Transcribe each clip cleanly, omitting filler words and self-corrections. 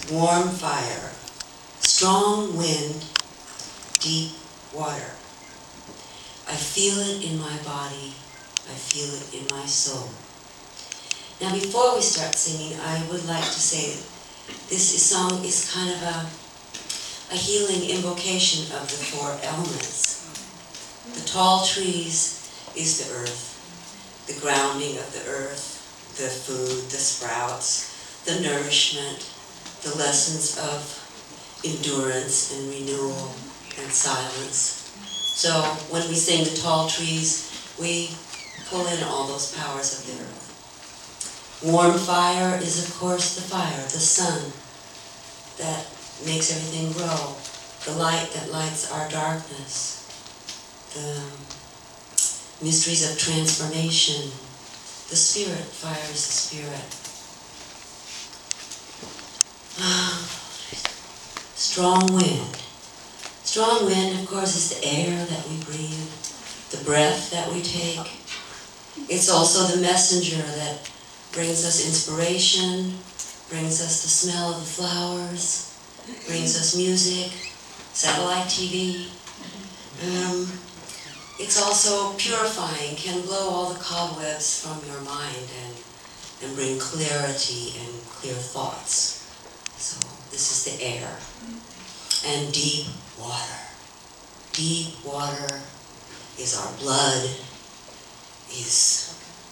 warm fire, strong wind, deep water. I feel it in my body, I feel it in my soul. Now before we start singing, I would like to say that this song is kind of a healing invocation of the four elements. The tall trees is the earth, the grounding of the earth, the food, the sprouts, the nourishment, the lessons of endurance and renewal and silence. So when we sing the tall trees, we pull in all those powers of the earth. Warm fire is, of course, the fire, the sun that makes everything grow, the light that lights our darkness, the mysteries of transformation. The spirit, fire is the spirit. Strong wind. Strong wind, of course, is the air that we breathe, the breath that we take. It's also the messenger that brings us inspiration, brings us the smell of the flowers, brings us music, satellite TV. It's also purifying, can blow all the cobwebs from your mind and bring clarity and clear thoughts. So this is the air. And deep water. Deep water is our blood, is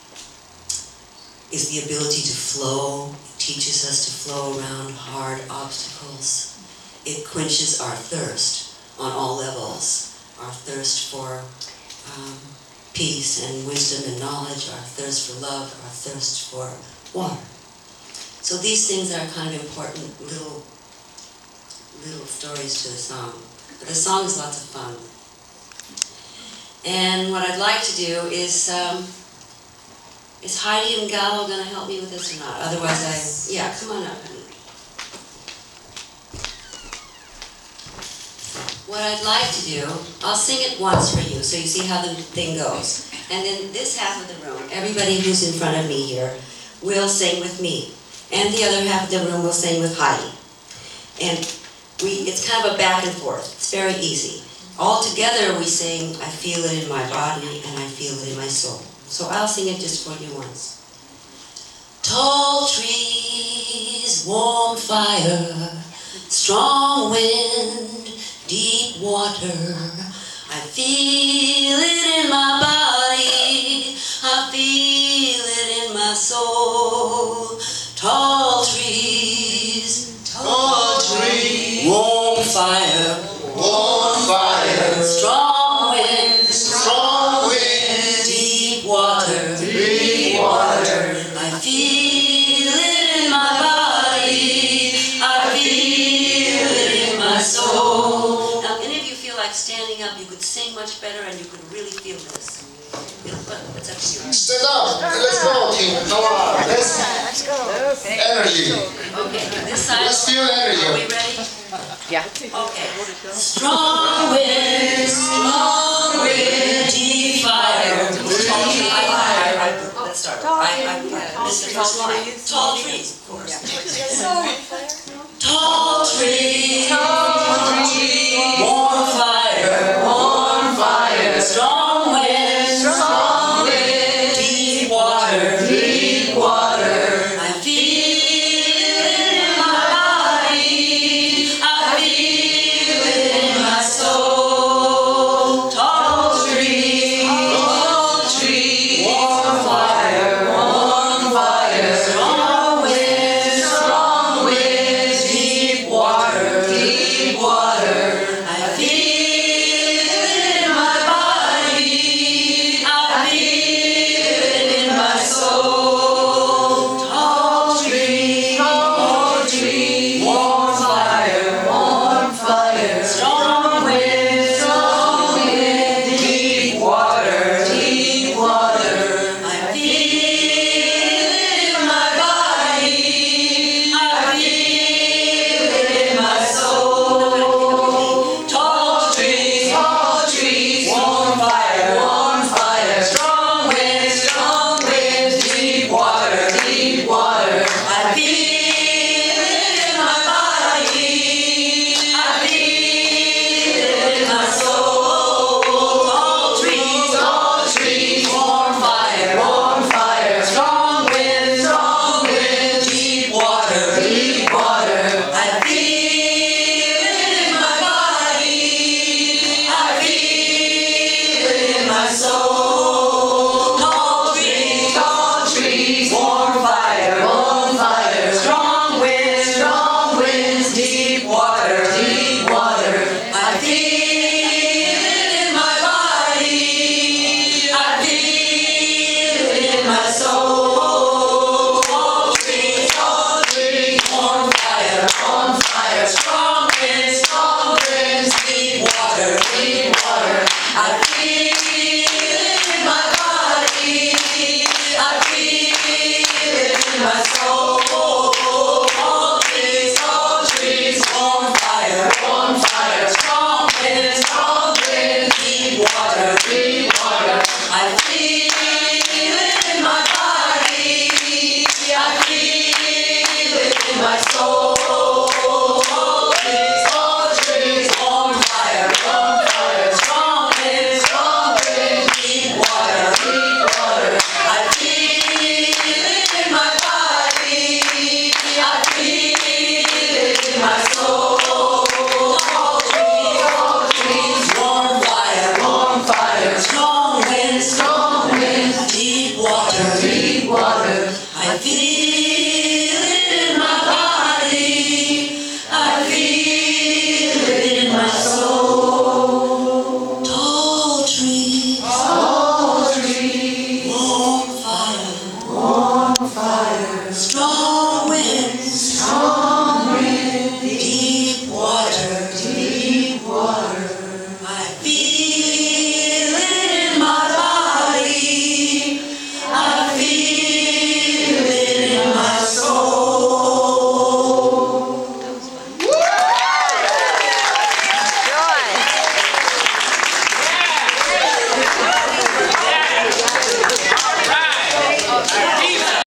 the ability to flow. It teaches us to flow around hard obstacles. It quenches our thirst on all levels. Our thirst for peace and wisdom and knowledge, our thirst for love, our thirst for water. So these things are kind of important little stories to the song. But the song is lots of fun. And what I'd like to do is Heidi and Gallo going to help me with this or not? Otherwise yeah, come on up, honey. What I'd like to do, I'll sing it once for you so you see how the thing goes. And then this half of the room, everybody who's in front of me here, will sing with me. And the other half of the room will sing with Heidi. And it's kind of a back and forth. It's very easy. All together we sing, I feel it in my body and I feel it in my soul. So I'll sing it just for you once. Tall trees, warm fire, strong wind, deep water. I feel it in my body, I feel it in my soul. Tall trees, warm fire, strong wind, deep water. I feel it in my body, I feel it in my soul. Now, any of you feel like standing up, you could sing much better and you could really feel this. It's up to you. Stand up. Let's go, team. Come on. Let's go. Energy. Okay, this side. Let's feel energy. Are we ready? Yeah. Okay. Strong wind, deep fire. Let's start. This is the first line. Tall trees, of course.